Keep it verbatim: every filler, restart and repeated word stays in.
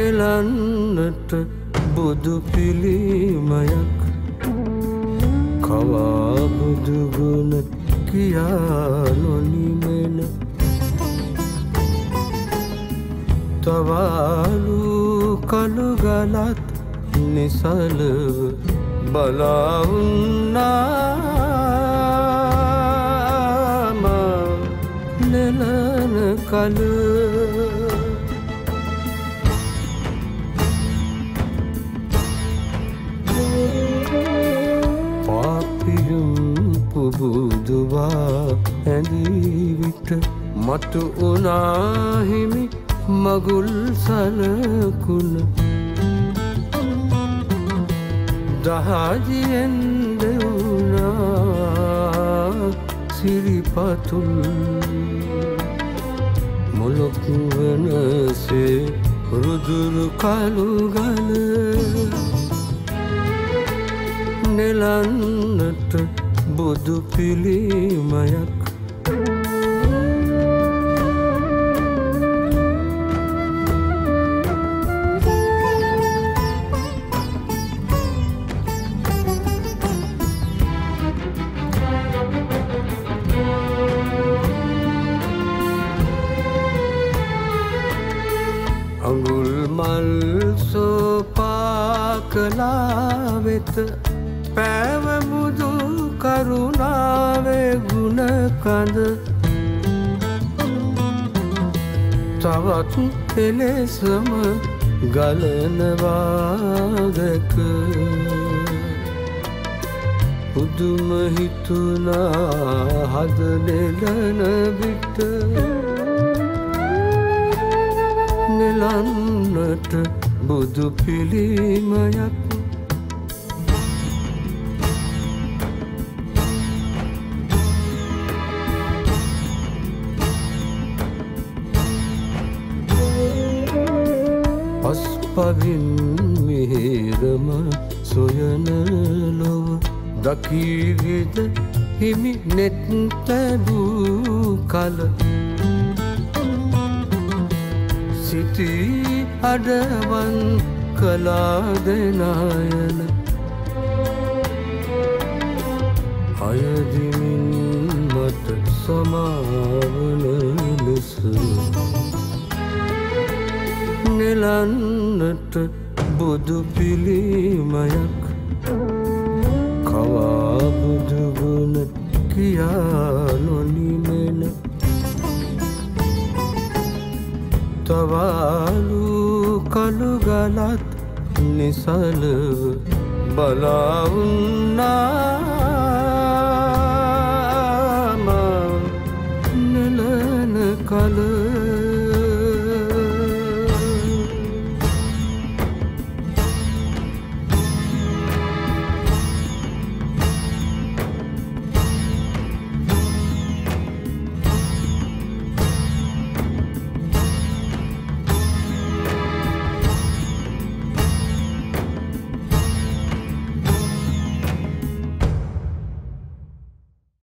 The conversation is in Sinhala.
නෙලන්නට බුදු පිළිමයක් කවා බුදු ගුණ කියා නොනිමෙන තවාලු කළු ගලත් නිසලව බලවුන්නාම නෙලන කල පුබුදුවා ඇඳී විට මතු උනාහිමි මගුල් සලකුණ දහජියෙන් දෙවුනා සිරිපතුල් මොලොක් වනසේ රුදුරු කළු ගල නෙලන්නට බුදු පිළිමයක් අඟුල් මල් සෝපා කලා වෙත පැවමුදු කරුණාවේ ගුණ කඳ තවත් එලෙසම ගලනවාදක පුදුම හිතුනා හද නෙලන විට නෙලන්නට බුදු පිළිමයක් පස්පවින් මිහිරම සොයන ලොව දකීවිද හිමි නෙත් තැබූ කල සිටී අඩවන් කලා දෙනායන අයදිමින් මට සමාවන ලෙස නෙලන්නට බුදු පිළිමයක් කවා බුදු ගුණ කියා නොනිමෙන තවාලු කළු ගලත් නිසලව බලවුන්නාම නෙලන කල